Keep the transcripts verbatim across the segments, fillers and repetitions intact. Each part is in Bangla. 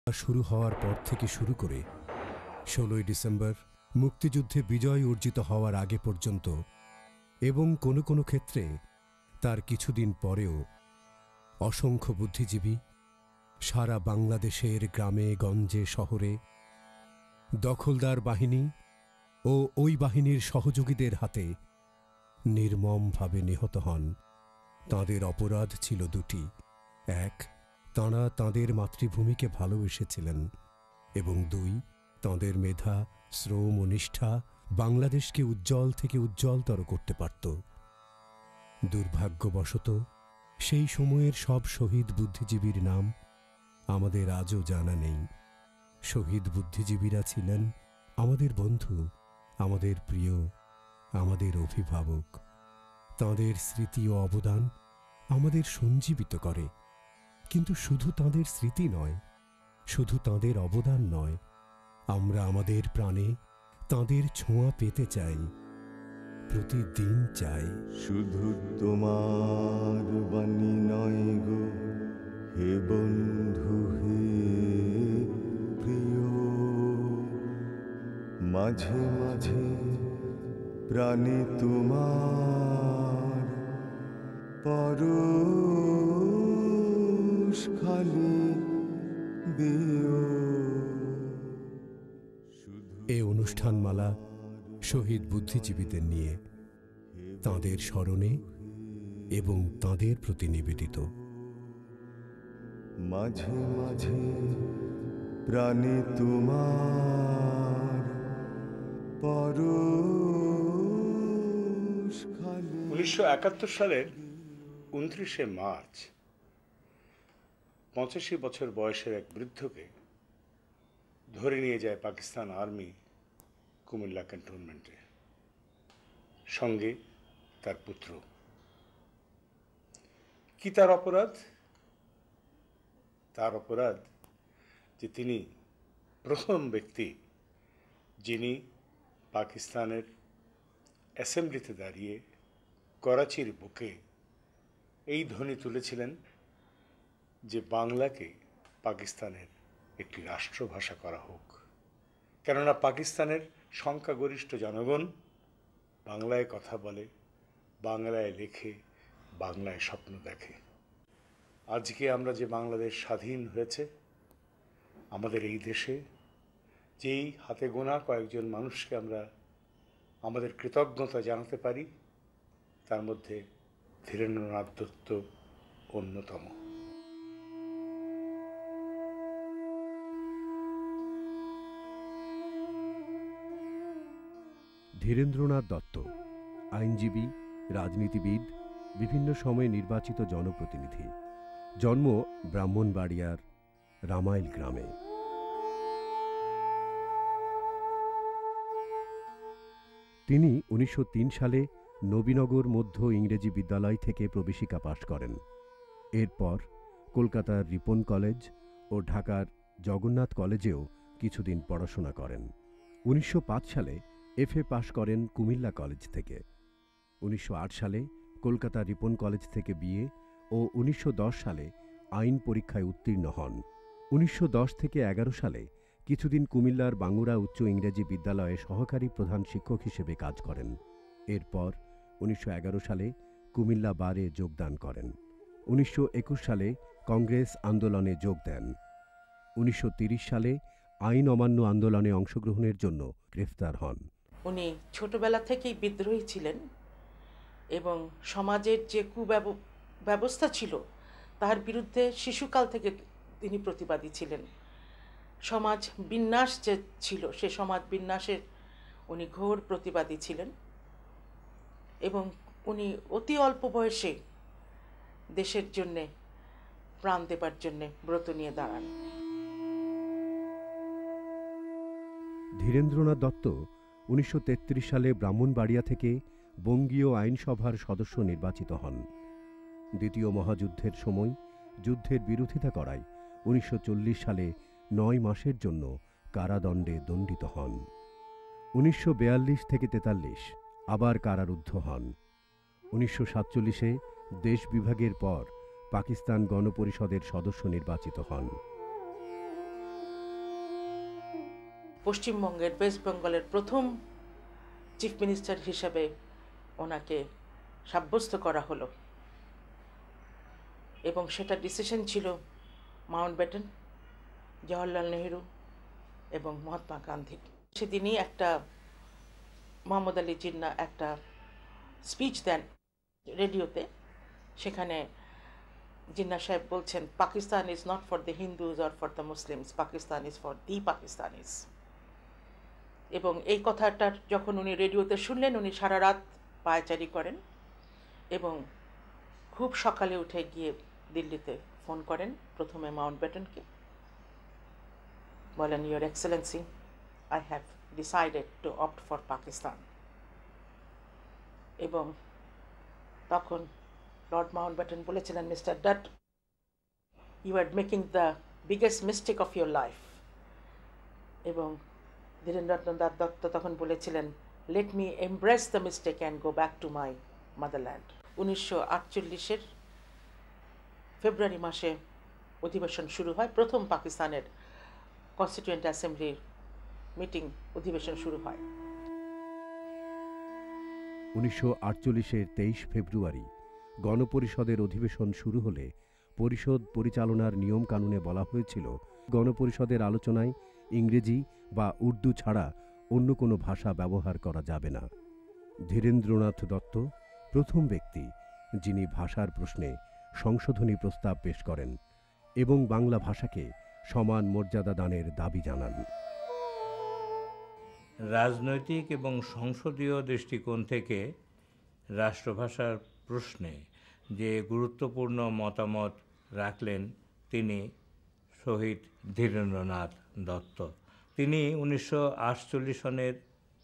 শুরু হওয়ার পর থেকে শুরু করে ষোলোই ডিসেম্বর মুক্তিযুদ্ধে বিজয় অর্জিত হওয়ার আগে পর্যন্ত এবং কোনো কোনো ক্ষেত্রে তার কিছুদিন পরেও অসংখ্য বুদ্ধিজীবী সারা বাংলাদেশের গ্রামে গঞ্জে শহরে দখলদার বাহিনী ও ওই বাহিনীর সহযোগীদের হাতে নির্মমভাবে নিহত হন। তাঁদের অপরাধ ছিল দুটি। এক, তাঁরা তাঁদের মাতৃভূমিকে ভালোবেসেছিলেন এবং দুই, তাঁদের মেধা, শ্রম ও নিষ্ঠা বাংলাদেশকে উজ্জ্বল থেকে উজ্জ্বলতর করতে পারত। দুর্ভাগ্যবশত সেই সময়ের সব শহীদ বুদ্ধিজীবীর নাম আমাদের আজও জানা নেই। শহীদ বুদ্ধিজীবীরা ছিলেন আমাদের বন্ধু, আমাদের প্রিয়, আমাদের অভিভাবক। তাঁদের স্মৃতি ও অবদান আমাদের সঞ্জীবিত করে। কিন্তু শুধু তাঁদের স্মৃতি নয়, শুধু তাঁদের অবদান নয়, আমরা আমাদের প্রাণে তাঁদের ছোঁয়া পেতে চাই, প্রতিদিন চাই। শুধু তোমার বাণী নয় গো হে বন্ধু হে প্রিয়, মাঝে মাঝে প্রাণে তোমার পরশ খালি দিও। এ অনুষ্ঠানমালা শহীদ বুদ্ধিজীবীদের নিয়ে, তাঁদের স্মরণে এবং তাঁদের প্রতি নিবেদিত। মাঝে মাঝে প্রাণে তোমার পরশ খালি। উনিশশো একাত্তর সালের উনত্রিশে মার্চ পঁচাশি বছর বয়সের এক বৃদ্ধকে ধরে নিয়ে যায় পাকিস্তান আর্মি কুমিল্লা ক্যান্টনমেন্টে, সঙ্গে তার পুত্র। কি তার অপরাধ? তার অপরাধ যে তিনি প্রথম ব্যক্তি যিনি পাকিস্তানের অ্যাসেম্বলিতে দাঁড়িয়ে করাচির বুকে এই ধ্বনি তুলেছিলেন যে বাংলাকে পাকিস্তানের একটি রাষ্ট্রভাষা করা হোক, কেননা পাকিস্তানের সংখ্যাগরিষ্ঠ জনগণ বাংলায় কথা বলে, বাংলায় লেখে, বাংলায় স্বপ্ন দেখে। আজকে আমরা যে বাংলাদেশ স্বাধীন হয়েছে, আমাদের এই দেশে যেই হাতে গোনা কয়েকজন মানুষকে আমরা আমাদের কৃতজ্ঞতা জানাতে পারি, তার মধ্যে ধীরেন্দ্রনাথ দত্ত অন্যতম। ধীরেন্দ্রনাথ দত্ত আইনজীবী, রাজনীতিবিদ, বিভিন্ন সময়ে নির্বাচিত জনপ্রতিনিধি। জন্ম ব্রাহ্মণবাড়িয়ার রামাইল গ্রামে। তিনি উনিশশো তিন সালে নবীনগর মধ্য ইংরেজি বিদ্যালয় থেকে প্রবেশিকা পাশ করেন। এরপর কলকাতার রিপন কলেজ ও ঢাকার জগন্নাথ কলেজেও কিছুদিন পড়াশোনা করেন। উনিশশো পাঁচ সালে এফ এ পাশ করেন কুমিল্লা কলেজ থেকে। উনিশশো আট সালে কলকাতা রিপন কলেজ থেকে বিএ ও উনিশশো দশ সালে আইন পরীক্ষায় উত্তীর্ণ হন। উনিশশো দশ থেকে এগারো সালে কিছুদিন কুমিল্লার বাঙ্গুরা উচ্চ ইংরেজি বিদ্যালয়ে সহকারী প্রধান শিক্ষক হিসেবে কাজ করেন। এরপর উনিশশো এগারো সালে কুমিল্লা বারে যোগদান করেন। উনিশশো একুশ সালে কংগ্রেস আন্দোলনে যোগ দেন। উনিশশো তিরিশ সালে আইন অমান্য আন্দোলনে অংশগ্রহণের জন্য গ্রেফতার হন। উনি ছোটবেলা থেকেই বিদ্রোহী ছিলেন এবং সমাজের যে কুব্যবস্থা ছিল তার বিরুদ্ধে শিশুকাল থেকে তিনি প্রতিবাদী ছিলেন। সমাজ বিন্যাস যে ছিল সে সমাজ বিন্যাসের উনি ঘোর প্রতিবাদী ছিলেন এবং উনি অতি অল্প বয়সে দেশের জন্যে প্রাণ দেবার জন্যে ব্রত নিয়ে দাঁড়ান। ধীরেন্দ্রনাথ দত্ত উনিশশো তেত্রিশ সালে ব্রাহ্মণবাড়িয়া থেকে বঙ্গীয় আইনসভার সদস্য নির্বাচিত হন। দ্বিতীয় মহাযুদ্ধের সময় যুদ্ধের বিরোধিতা করায় উনিশশো চল্লিশ সালে নয় মাসের জন্য কারাদণ্ডে দণ্ডিত হন। উনিশশো বিয়াল্লিশ থেকে তেতাল্লিশ আবার কারারুদ্ধ হন। উনিশশো সাতচল্লিশে দেশ বিভাগের পর পাকিস্তান গণপরিষদের সদস্য নির্বাচিত হন। পশ্চিমবঙ্গের ওয়েস্ট বেঙ্গলের প্রথম চিফ মিনিস্টার হিসাবে ওনাকে সাব্যস্ত করা হলো, এবং সেটা ডিসিশন ছিল মাউন্টব্যাটেন, জওহরলাল নেহেরু এবং মহাত্মা গান্ধীর। সেদিনই একটা মোহাম্মদ আলী জিন্না একটা স্পিচ দেন রেডিওতে। সেখানে জিন্না সাহেব বলছেন, Pakistan is not for the Hindus or for the Muslims, Pakistan is for the Pakistanis. এবং এই কথাটা যখন উনি রেডিওতে শুনলেন, উনি সারা রাত পায়চারি করেন এবং খুব সকালে উঠে গিয়ে দিল্লিতে ফোন করেন প্রথমে মাউন্টব্যাটেনকে, বলেন, your excellency, I have decided to opt for Pakistan. এবং তখন লর্ড মাউন্টব্যাটেন বলেছিলেন, mister Dutt, you are making the biggest mistake of your life. এবং ধীরেন্দ্রনাথ দত্ত তখন বলেছিলেন, let me embrace the mistake and go back to my motherland. উনিশশো আটচল্লিশের ফেব্রুয়ারি মাসে অধিবেশন শুরু হয়, প্রথম পাকিস্তানের কনস্টিটিউয়েন্ট অ্যাসেম্বলির মিটিং অধিবেশন শুরু হয়। উনিশশো আটচল্লিশের তেইশ ফেব্রুয়ারি গণপরিষদের অধিবেশন শুরু হলে পরিষদ পরিচালনার নিয়ম কানুনে বলা হয়েছিল, গণপরিষদের আলোচনায় ইংরেজি বা উর্দু ছাড়া অন্য কোনো ভাষা ব্যবহার করা যাবে না। ধীরেন্দ্রনাথ দত্ত প্রথম ব্যক্তি যিনি ভাষার প্রশ্নে সংশোধনী প্রস্তাব পেশ করেন এবং বাংলা ভাষাকে সমান মর্যাদা দানের দাবি জানান। রাজনৈতিক এবং সংসদীয় দৃষ্টিকোণ থেকে রাষ্ট্রভাষার প্রশ্নে যে গুরুত্বপূর্ণ মতামত রাখলেন তিনি শহীদ ধীরেন্দ্রনাথ দত্ত। তিনি উনিশশো আটচল্লিশ সনের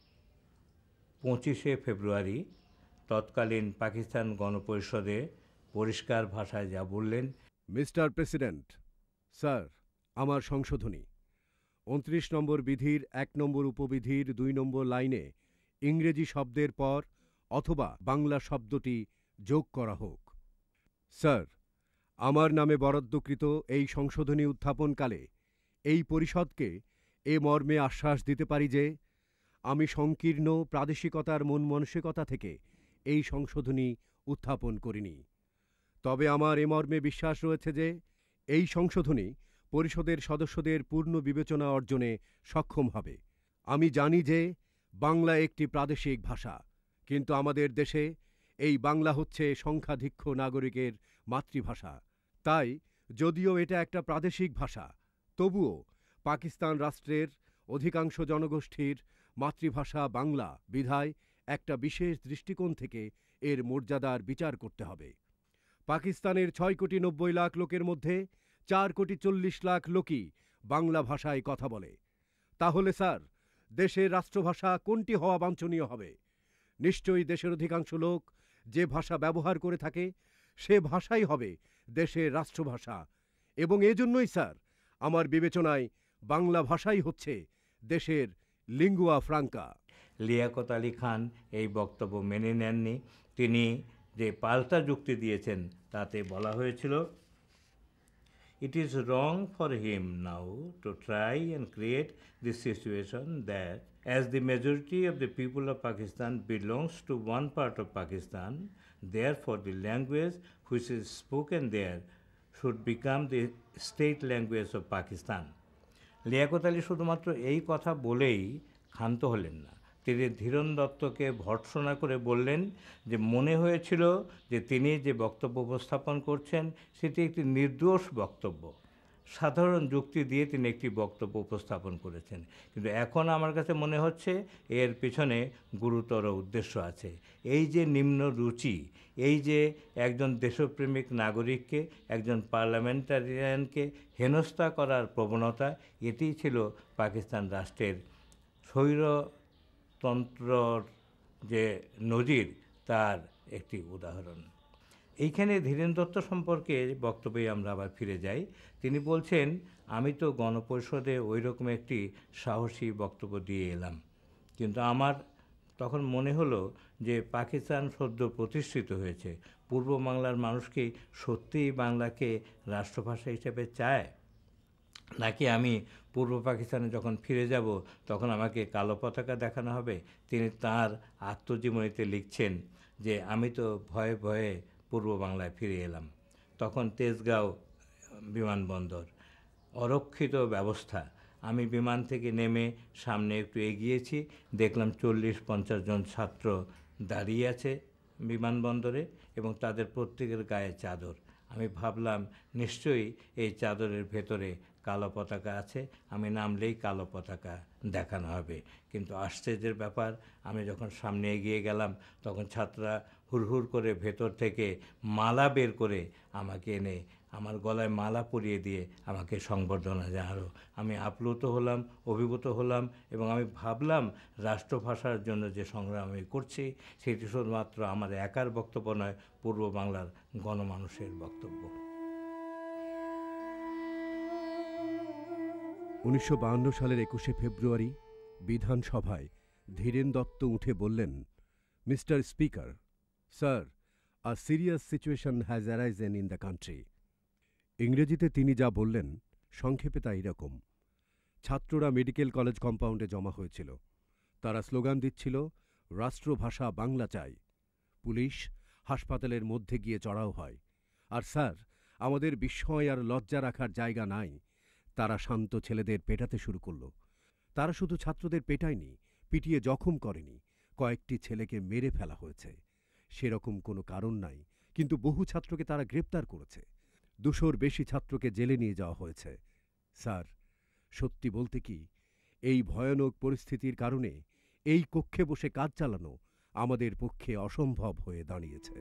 পঁচিশে ফেব্রুয়ারি তৎকালীন পাকিস্তান গণপরিষদে পরিষ্কার ভাষায় যা বললেন, মিস্টার প্রেসিডেন্ট, স্যার, আমার সংশোধনী উনত্রিশ নম্বর বিধির এক নম্বর উপবিধির দুই নম্বর লাইনে ইংরেজি শব্দের পর অথবা বাংলা শব্দটি যোগ করা হোক। স্যার, আমার নামে বরাদ্দকৃত এই সংশোধনী উত্থাপনকালে এই পরিষদকে এ মর্মে আশ্বাস দিতে পারি যে আমি সংকীর্ণ প্রাদেশিকতার মন মানসিকতা থেকে এই সংশোধনী উত্থাপন করিনি। তবে আমার এ মর্মে বিশ্বাস রয়েছে যে এই সংশোধনী পরিষদের সদস্যদের পূর্ণ বিবেচনা অর্জনে সক্ষম হবে। আমি জানি যে বাংলা একটি প্রাদেশিক ভাষা, কিন্তু আমাদের দেশে এই বাংলা হচ্ছে সংখ্যাধিক্য নাগরিকের মাতৃভাষা। তাই যদিও এটা একটা প্রাদেশিক ভাষা, তবুও পাকিস্তান রাষ্ট্রের অধিকাংশ জনগোষ্ঠীর মাতৃভাষা বাংলা বিধায় একটা বিশেষ দৃষ্টিকোণ থেকে এর মর্যাদার বিচার করতে হবে। পাকিস্তানের ছয় কোটি নব্বই লাখ লোকের মধ্যে চার কোটি চল্লিশ লাখ লোকই বাংলা ভাষায় কথা বলে। তাহলে স্যার, দেশের রাষ্ট্রভাষা কোনটি হওয়া বাঞ্ছনীয় হবে? নিশ্চয়ই দেশের অধিকাংশ লোক যে ভাষা ব্যবহার করে থাকে সে ভাষাই হবে দেশের রাষ্ট্রভাষা, এবং এজন্যই স্যার আমার বিবেচনায় বাংলা ভাষাই হচ্ছে দেশের লিঙ্গুয়া ফ্রাঙ্কা। লিয়াকত আলী খান এই বক্তব্য মেনে নেননি। তিনি যে পাল্টা যুক্তি দিয়েছেন তাতে বলা হয়েছিল, It is wrong for him now to try and create this situation that as the majority of the people of Pakistan belongs to one part of Pakistan, therefore the language which is spoken there should become the state language of Pakistan. Liaquat Ali শুধুমাত্র এই কথা বলেই ক্ষান্ত হলেন না, তিনি ধীরেন দত্তকে ভর্ৎসনা করে বললেন যে মনে হয়েছিল যে তিনি যে বক্তব্য উপস্থাপন করছেন সেটি একটি নির্দোষ বক্তব্য। সাধারণ যুক্তি দিয়ে তিনি একটি বক্তব্য উপস্থাপন করেছেন, কিন্তু এখন আমার কাছে মনে হচ্ছে এর পিছনে গুরুতর উদ্দেশ্য আছে। এই যে নিম্ন রুচি, এই যে একজন দেশপ্রেমিক নাগরিককে, একজন পার্লামেন্টারিয়ানকে হেনস্থা করার প্রবণতা, এটিই ছিল পাকিস্তান রাষ্ট্রের স্বৈরতন্ত্রর যে নজির তার একটি উদাহরণ। এইখানে ধীরেন দত্ত সম্পর্কে বক্তব্যে আমরা আবার ফিরে যাই। তিনি বলছেন, আমি তো গণপরিষদে ওই রকম একটি সাহসী বক্তব্য দিয়ে এলাম, কিন্তু আমার তখন মনে হলো যে পাকিস্তান সদ্য প্রতিষ্ঠিত হয়েছে, পূর্ব বাংলার মানুষ কি সত্যিই বাংলাকে রাষ্ট্রভাষা হিসেবে চায়? নাকি আমি পূর্ব পাকিস্তানে যখন ফিরে যাব তখন আমাকে কালো পতাকা দেখানো হবে। তিনি তার আত্মজীবনীতে লিখছেন যে আমি তো ভয়ে ভয়ে পূর্ব বাংলায় ফিরে এলাম। তখন তেজগাঁও বিমানবন্দর, অরক্ষিত ব্যবস্থা। আমি বিমান থেকে নেমে সামনে একটু এগিয়েছি, দেখলাম চল্লিশ পঞ্চাশ জন ছাত্র দাঁড়িয়ে আছে বিমানবন্দরে এবং তাদের প্রত্যেকের গায়ে চাদর। আমি ভাবলাম নিশ্চয়ই এই চাদরের ভেতরে কালো পতাকা আছে, আমি নামলেই কালো পতাকা দেখানো হবে। কিন্তু আশ্চর্যের ব্যাপার, আমি যখন সামনে এগিয়ে গেলাম তখন ছাত্ররা হুড়হুড় করে ভেতর থেকে মালা বের করে আমাকে এনে আমার গলায় মালা পরিয়ে দিয়ে আমাকে সংবর্ধনা জানালো। আমি আপ্লুত হলাম, অভিভূত হলাম এবং আমি ভাবলাম রাষ্ট্রভাষার জন্য যে সংগ্রাম আমি করছি সেটি শুধুমাত্র আমার একার বক্তব্য নয়, পূর্ব বাংলার গণমানুষের বক্তব্য। উনিশশো বাহান্ন সালের একুশে ফেব্রুয়ারি বিধানসভায় ধীরেন দত্ত উঠে বললেন, mister speaker, sir, a serious situation has arisen in the country. ইংরেজিতে তিনি যা বললেন সংক্ষেপে তা এরকম। ছাত্ররা মেডিকেল কলেজ কম্পাউন্ডে জমা হয়েছিল। তারা স্লোগান দিচ্ছিল, রাষ্ট্রভাষা বাংলা চাই। পুলিশ হাসপাতালের মধ্যে গিয়ে চড়াও হয়। আর স্যার, আমাদের বিস্ময় আর লজ্জা রাখার জায়গা নাই। তারা শান্ত ছেলেদের পেটাতে শুরু করল। তারা শুধু ছাত্রদের পেটায়নি, পিটিয়ে জখম করেনি, কয়েকটি ছেলেকে মেরে ফেলা হয়েছে। সেরকম কোনো কারণ নাই, কিন্তু বহু ছাত্রকে তারা গ্রেপ্তার করেছে। দুশোর বেশি ছাত্রকে জেলে নিয়ে যাওয়া হয়েছে। স্যার, সত্যি বলতে কি, এই ভয়ানক পরিস্থিতির কারণে এই কক্ষে বসে কাজ চালানো আমাদের পক্ষে অসম্ভব হয়ে দাঁড়িয়েছে।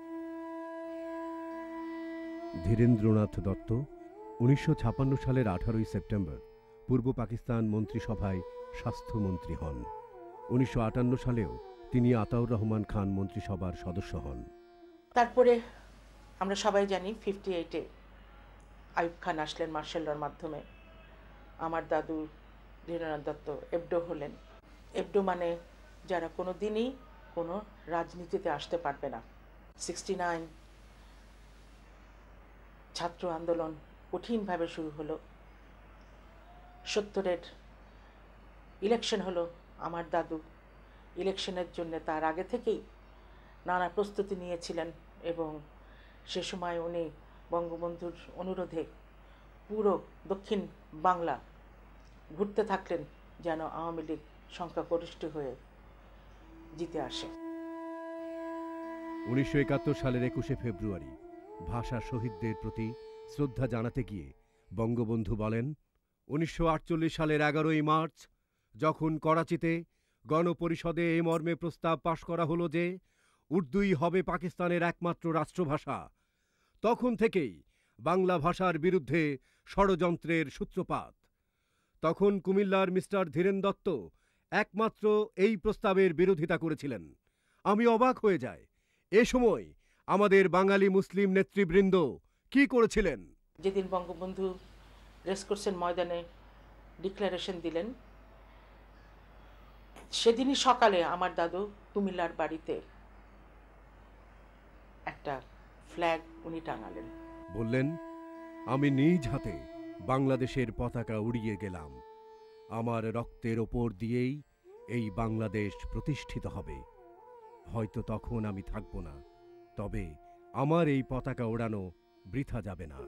ধীরেন্দ্রনাথ দত্ত উনিশশো ছাপ্পান্ন সালের আঠারোই সেপ্টেম্বর পূর্ব পাকিস্তান মন্ত্রিসভায় স্বাস্থ্যমন্ত্রী হন। উনিশশো আটান্ন সালেও তিনি আতাউর রহমান খান মন্ত্রিসভার সদস্য হন। তারপরে আমরা সবাই জানি ফিফটি এইটে আইয়ুব খান আসলেন মার্শাল লর মাধ্যমে। আমার দাদু ধীরেন্দ্রনাথ দত্ত এবডো হলেন। এবডো মানে যারা কোনো দিনই কোনো রাজনীতিতে আসতে পারবে না। সিক্সটি নাইন ছাত্র আন্দোলন কঠিনভাবে শুরু হলো। সত্তরের ইলেকশন হলো। আমার দাদু ইলেকশনের জন্য তার আগে থেকেই নানা প্রস্তুতি নিয়েছিলেন এবং সে সময় উনি বঙ্গবন্ধুর অনুরোধে পুরো দক্ষিণ বাংলা ঘুরতে থাকলেন যেন আওয়ামী লীগ সংখ্যাগরিষ্ঠ হয়ে জিতে আসে। উনিশশো একাত্তর সালের একুশে ফেব্রুয়ারি ভাষা শহীদদের প্রতি শ্রদ্ধা জানাতে গিয়ে বঙ্গবন্ধু বলেন, উনিশশো আটচল্লিশ সালের এগারোই মার্চ যখন করাচিতে গণপরিষদে এই মর্মে প্রস্তাব পাশ করা হলো যে উর্দুই হবে পাকিস্তানের একমাত্র রাষ্ট্রভাষা, তখন থেকেই বাংলা ভাষার বিরুদ্ধে ষড়যন্ত্রের সূত্রপাত। তখন কুমিল্লার মিস্টার ধীরেন দত্ত একমাত্র এই প্রস্তাবের বিরোধিতা করেছিলেন। আমি অবাক হয়ে যাই, এ সময় আমাদের বাঙালি মুসলিম নেতৃবৃন্দ কি করেছিলেন। যেদিন বঙ্গবন্ধু রেসকোর্সের ময়দানে ডিক্লারেশন দিলেন, সেদিনই সকালে আমার দাদু কুমিল্লার বাড়িতে একটা ফ্ল্যাগ উনি টাঙালেন। বললেন, আমি নিজ হাতে বাংলাদেশের পতাকা উড়িয়ে গেলাম। আমার রক্তের ওপর দিয়েই এই বাংলাদেশ প্রতিষ্ঠিত হবে। হয়তো তখন আমি থাকব না, তবে আমার এই পতাকা ওড়ানো বৃথা যাবে না।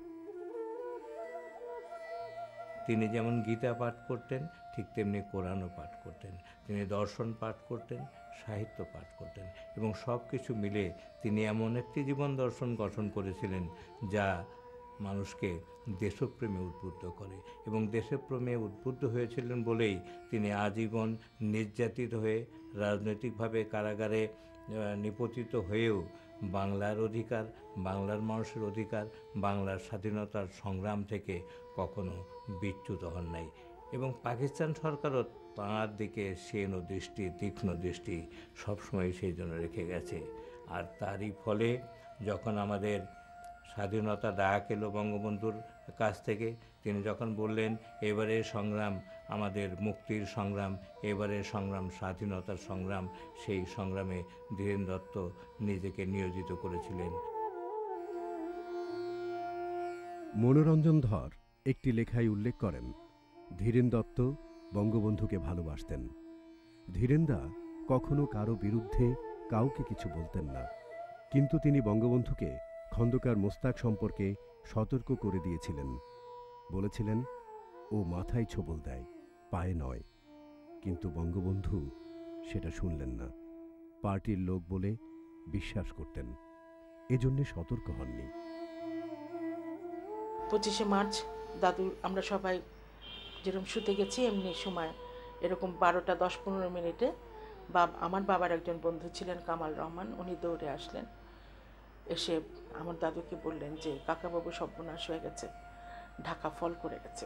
তিনি যেমন গীতা পাঠ করতেন ঠিক তেমনি কোরআনও পাঠ করতেন। তিনি দর্শন পাঠ করতেন, সাহিত্য পাঠ করতেন এবং সব কিছু মিলে তিনি এমন একটি জীবন দর্শন গঠন করেছিলেন যা মানুষকে দেশপ্রেমে উদ্বুদ্ধ করে এবং দেশপ্রেমে উদ্বুদ্ধ হয়েছিলেন বলেই তিনি আজীবন নির্যাতিত হয়ে রাজনৈতিকভাবে কারাগারে নিপতিত হয়েও বাংলার অধিকার, বাংলার মানুষের অধিকার, বাংলার স্বাধীনতার সংগ্রাম থেকে কখনো বিচ্যুত হন নাই এবং পাকিস্তান সরকারও তাঁর দিকে সেন দৃষ্টি, তীক্ষ্ণ দৃষ্টি সবসময় সেই জন্য রেখে গেছে। আর তারই ফলে যখন আমাদের স্বাধীনতা ডাক এলো বঙ্গবন্ধুর কাছ থেকে, তিনি যখন বললেন এবারের সংগ্রাম আমাদের মুক্তির সংগ্রাম, এবারের সংগ্রাম স্বাধীনতার সংগ্রাম, সেই সংগ্রামে ধীরেন দত্ত নিজেকে নিয়োজিত করেছিলেন। মনোরঞ্জন ধর একটি লেখায় উল্লেখ করেন, ধীরেন দত্ত বঙ্গবন্ধুকে ভালোবাসতেন। ধীরেনদা কখনো কারো বিরুদ্ধে কাউকে কিছু বলতেন না, কিন্তু তিনি বঙ্গবন্ধুকে খন্দকার মোস্তাক সম্পর্কে সতর্ক করে দিয়েছিলেন। বলেছিলেন, ও মাথায় ছোবল দেয়, পায়ে নয়। কিন্তু বঙ্গবন্ধু সেটা শুনলেন না, পার্টির লোক বলে বিশ্বাস করতেন, এজন্যে সতর্ক হননি। পঁচিশে মার্চ দাদু আমরা সবাই যেরকম শুতে গেছি এমনি সময় এরকম বারোটা দশ পনেরো মিনিটে বা আমার বাবার একজন বন্ধু ছিলেন কামাল রহমান, উনি দৌড়ে আসলেন, এসে আমার দাদুকে বললেন যে কাকাবাবু সর্বনাশ হয়ে গেছে, ঢাকা ফল করে গেছে।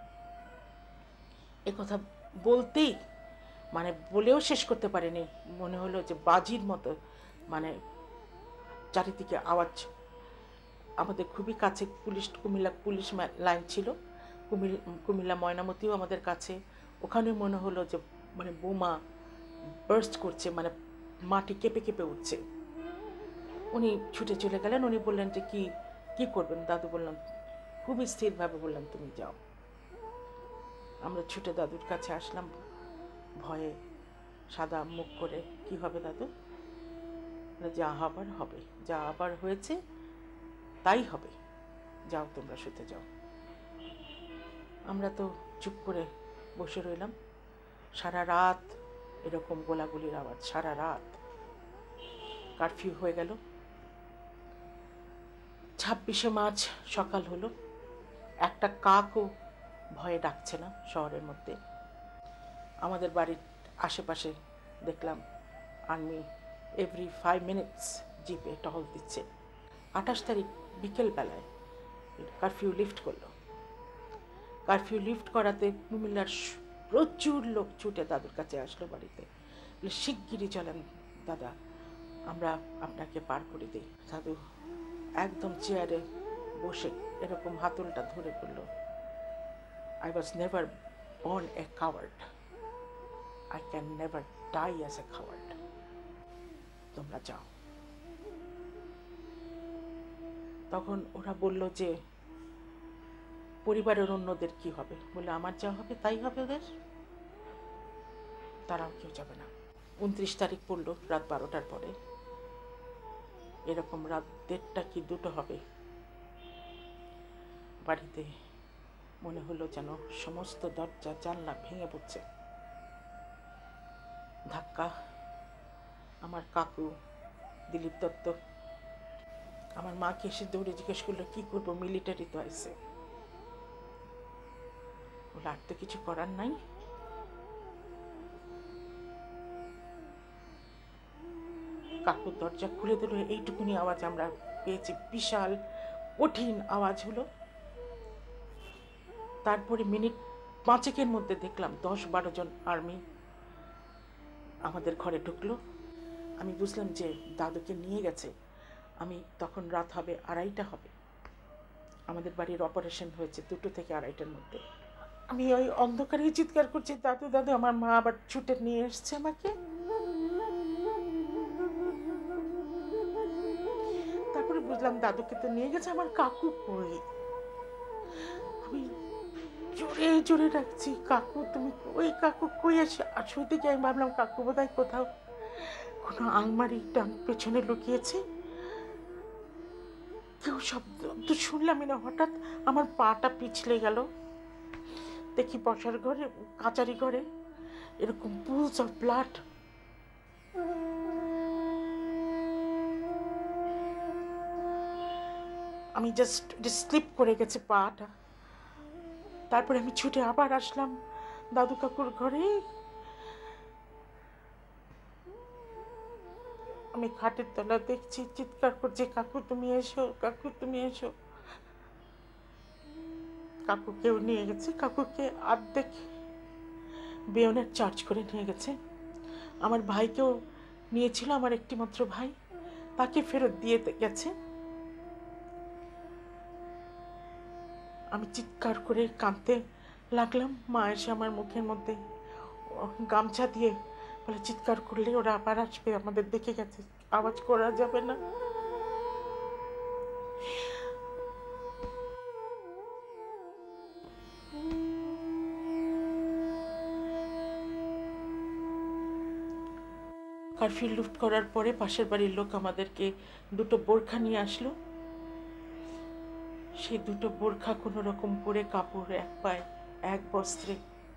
এ কথা বলতেই মানে বলেও শেষ করতে পারেনি, মনে হলো যে বাজির মতো মানে চারিদিকে আওয়াজ। আমাদের খুবই কাছে পুলিশ কুমিল্লা পুলিশ লাইন ছিল, কুমিল কুমিল্লা ময়নামতিও আমাদের কাছে। ওখানে মনে হলো যে মানে বোমা বার্স্ট করছে, মানে মাটি কেঁপে কেঁপে উঠছে। উনি ছুটে চলে গেলেন। উনি বললেন যে কি কি করবেন? দাদু বললাম, খুবই স্থিরভাবে বললাম, তুমি যাও। আমরা ছুটে দাদুর কাছে আসলাম, ভয়ে সাদা মুখ করে। কি হবে দাদু? যা হবার হবে, যা আবার হয়েছে তাই হবে, যাও তোমরা শুতে যাও। আমরা তো চুপ করে বসে রইলাম। সারা রাত এরকম গোলাগুলির আওয়াজ, সারা রাত। কারফিউ হয়ে গেল। ছাব্বিশে মার্চ সকাল হলো, একটা কাকও ভয়ে ডাকছে না শহরের মধ্যে। আমাদের বাড়ির আশেপাশে দেখলাম আর্মি এভরি ফাইভ মিনিটস জিপে টহল দিচ্ছে। আঠাশ তারিখ বিকেলবেলায় কারফিউ লিফট করলো। কারফিউ লিফট করাতে কুমিল্লার প্রচুর লোক ছুটে দাদুর কাছে আসলো বাড়িতে। শিগগিরই চলেন দাদা, আমরা আপনাকে পার করে দিই। দাদু একদম চেয়ারে বসে এরকম হাতলটা ধরে পড়ল। I was never born a coward. I can never die as a coward. তোমরা যাও। তখন ওরা বলল যে পরিবারের অন্যদের কি হবে? বলে আমার যা হবে তাই হবে ওদের, তারাও কেউ যাবে না। উনত্রিশ তারিখ পড়লো রাত বারোটার পরে, এরকম রাত দেড়টা কি দুটো হবে। বাড়িতে মনে হলো যেন সমস্ত দরজা জানলা ভেঙে পড়ছে। ধাক্কা। আমার কাকু দিলীপ দত্ত আমার মাকে এসে দৌড়ে জিজ্ঞেস করলো, কি করবো? মিলিটারি তো আইসে। বলে আর তো কিছু করার নাই। কাকুর দরজা খুলে দিল। এইটুকুনি আওয়াজ আমরা পেয়েছি, বিশাল কঠিন আওয়াজ হলো। তারপরে মিনিট পাঁচেকের মধ্যে দেখলাম দশ বারো জন আর্মি আমাদের ঘরে ঢুকলো। আমি বুঝলাম যে দাদুকে নিয়ে গেছে। আমি তখন রাত হবে আড়াইটা হবে, আমাদের বাড়ির অপারেশন হয়েছে দুটো থেকে আড়াইটার মধ্যে। আমি ওই অন্ধকারে চিৎকার করছি, দাদু দাদু। আমার মা আবার ছুটে নিয়ে এসছে আমাকে। তারপরে বুঝলাম দাদুকে তো নিয়ে গেছে, আমার কাকু কই? আমি জোরে জোরে ডাকছি, কাকু তুমি ওই কাকু কই? আসে আসো দিকে। আমি ভাবলাম কাকু বোধহয় কোথাও কোনো আলমারি ডান পেছনে লুকিয়েছে। কেউ শব্দ তো শুনলামই না। হঠাৎ আমার পাটা পিছলে গেল। দেখি বসার ঘরে, কাচারি ঘরে এরকম পুলস অফ ব্লাড। আমি জাস্ট স্লিপ করে গেছে পাটা। তারপরে আমি ছুটে আবার আসলাম দাদু কাকুর ঘরে। আমি খাটের তলা দেখছি, চিৎকার করছি, কাকু তুমি এসো, কাকু তুমি এসো। কাকুকেও নিয়ে গেছে। কাকুকে অর্ধেক বেয়নের চার্জ করে নিয়ে গেছে। আমার ভাইকেও নিয়েছিল, আমার একটি মাত্র ভাই, তাকে ফেরত দিয়ে গেছে। আমি চিৎকার করে কাঁদতে লাগলাম। মা এসে আমার মুখের মধ্যে গামছা দিয়ে বলে, চিৎকার করলে ওরা আবার আসবে, আমাদের দেখে গেছে, আওয়াজ করা যাবে না। কারফিউ লুট করার পরে পাশের বাড়ির লোক আমাদেরকে দুটো বোরখা নিয়ে আসলো। সেই দুটো বোরখা কোনো রকম পরে, কাপড় এক পায়ে, এক বস্ত্রে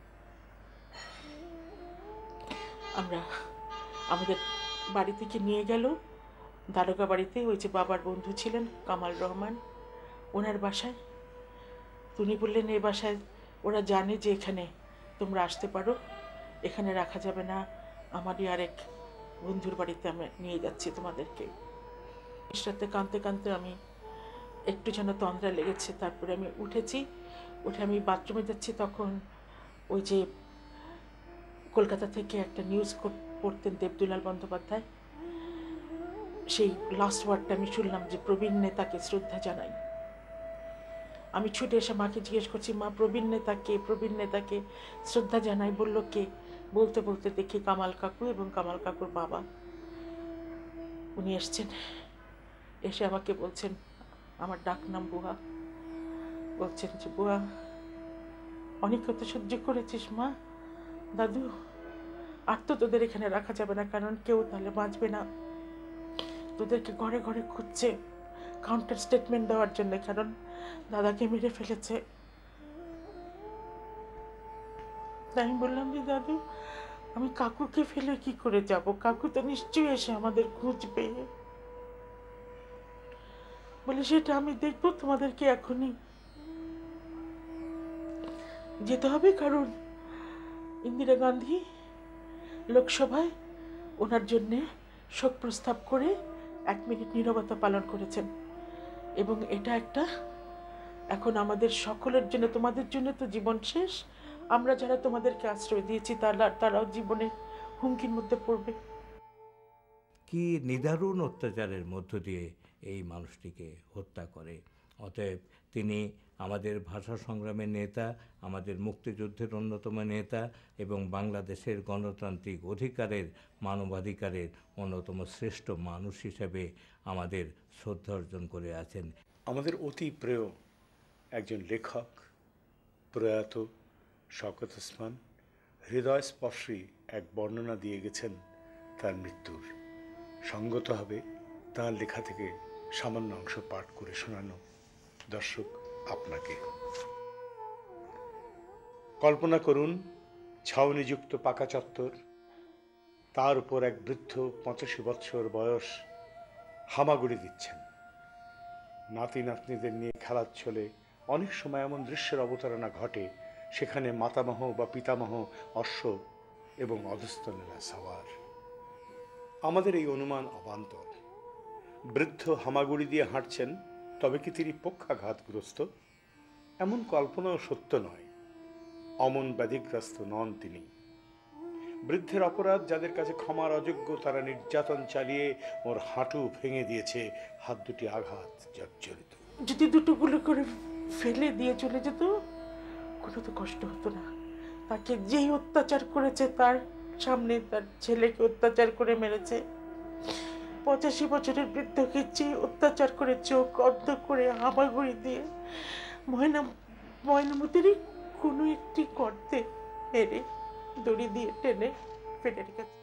আমরা আমাদের বাড়ি থেকে নিয়ে গেল দারোগা বাড়িতে। ওই যে বাবার বন্ধু ছিলেন কামাল রহমান, ওনার বাসায়। উনি বললেন এই বাসায় ওরা জানে যে এখানে তোমরা আসতে পারো, এখানে রাখা যাবে না, আমারই আরেক বন্ধুর বাড়িতে আমি নিয়ে যাচ্ছি তোমাদেরকে। রাতে কাঁদতে কাঁদতে আমি একটু যেন তন্দ্রা লেগেছে, তারপরে আমি উঠেছি। উঠে আমি বাথরুমে যাচ্ছি, তখন ওই যে কলকাতা থেকে একটা নিউজ পড়তেন দেবদুলাল বন্দ্যোপাধ্যায়, সেই লাস্ট ওয়ার্ডটা আমি শুনলাম যে প্রবীণ নেতাকে শ্রদ্ধা জানাই। আমি ছুটে এসে মাকে জিজ্ঞেস করছি, মা প্রবীণ নেতাকে প্রবীণ নেতাকে শ্রদ্ধা জানাই বলল কে? বলতে বলতে দেখি কামাল কাকু এবং কামাল কাকুর বাবা উনি এসছেন। এসে আমাকে বলছেন, আমার ডাক নাম বুয়া, বলছেন যে বুয়া অনেক কথা সহ্য করেছিস মা, দাদু আর তো তোদের এখানে রাখা যাবে না, কারণ কেউ তাহলে বাঁচবে না। তোদেরকে ঘরে ঘরে খুঁজছে কাউন্টার স্টেটমেন্ট দেওয়ার জন্য, কারণ দাদাকে মেরে ফেলেছে। তাই আমি বললাম যে দাদু আমি কাকুকে ফেলে কি করে যাব, কাকু তো নিশ্চয়ই এসে আমাদের খুঁজবে। বলে সেটা আমি দেখবো, তোমাদেরকে এখনই যেতে হবে, কারণ ইন্দিরা গান্ধী লোকসভায় ওনার জন্যে শোক প্রস্তাব করে এক মিনিট নীরবতা পালন করেছেন, এবং এটা একটা এখন আমাদের সকলের জন্য, তোমাদের জন্য তো জীবন শেষ, আমরা যারা তোমাদেরকে আশ্রয় দিয়েছি তারা তারাও জীবনে হুমকির মধ্যে পড়বে। কি নিদারুণ অত্যাচারের মধ্য দিয়ে এই মানুষটিকে হত্যা করে। অতএব তিনি আমাদের ভাষা সংগ্রামের নেতা, আমাদের মুক্তিযুদ্ধের অন্যতম নেতা এবং বাংলাদেশের গণতান্ত্রিক অধিকারের, মানবাধিকারের অন্যতম শ্রেষ্ঠ মানুষ হিসেবে আমাদের শ্রদ্ধা অর্জন করে আছেন। আমাদের অতি প্রিয় একজন লেখক প্রয়াত শওকত ওসমান হৃদয়স্পর্শী এক বর্ণনা দিয়ে গেছেন তার মৃত্যুর। সঙ্গত হবে তাঁর লেখা থেকে সামান্য অংশ পাঠ করে শোনানো দর্শক আপনাকে। কল্পনা করুন ছাউনিযুক্ত পাকা চত্বর, তার উপর এক বৃদ্ধ পঁচাশি বৎসর বয়স হামাগুড়ি দিচ্ছেন। নাতি নাতনিদের নিয়ে খেলার ছলে অনেক সময় এমন দৃশ্যের অবতারণা ঘটে, সেখানে মাতামহ বা পিতামহ অশ্ব এবং অধস্তনেরা সাওয়ার। আমাদের এই অনুমান অবান্তর। বৃদ্ধ হামাগুড়ি দিয়ে হাঁটছেন, তবে কি তিনি পক্ষাঘাতগ্রস্ত? এমন কল্পনাও সত্য নয়। অমন ব্যাধিগ্রস্ত নন তিনি। বৃদ্ধের অপরাধ যাদের কাছে ক্ষমার অযোগ্য, তারা নির্যাতন চালিয়ে ওর হাঁটু ভেঙে দিয়েছে, হাত দুটি আঘাত জর্জরিত। যদি দুটো গুলো করে ফেলে দিয়ে চলে যেত কোনো তো কষ্ট হতো না। তাকে যেই অত্যাচার করেছে, তার সামনে তার ছেলেকে অত্যাচার করে মেরেছে, পঁচাশি বছরের বৃদ্ধকে যে অত্যাচার করে চোখ অর্ধ করে হামাগুড়ি দিয়ে ময়না ময়নামতিরই কোনো একটি গর্তে মেরে দড়ি দিয়ে টেনে ফেলে রেখেছে।